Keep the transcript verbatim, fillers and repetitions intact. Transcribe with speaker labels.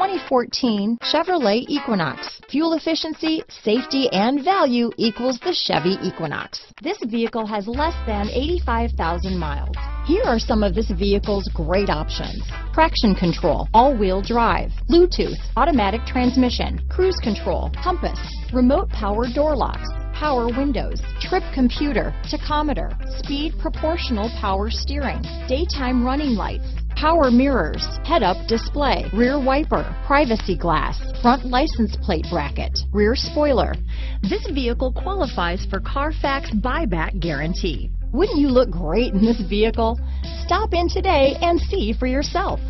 Speaker 1: twenty fourteen Chevrolet Equinox. Fuel efficiency, safety, and value equals the Chevy Equinox. This vehicle has less than eighty-five thousand miles. Here are some of this vehicle's great options: traction control, all-wheel drive, Bluetooth, automatic transmission, cruise control, compass, remote power door locks, power windows, trip computer, tachometer, speed proportional power steering, daytime running lights, power mirrors, head-up display, rear wiper, privacy glass, front license plate bracket, rear spoiler. This vehicle qualifies for Carfax buyback guarantee. Wouldn't you look great in this vehicle? Stop in today and see for yourself.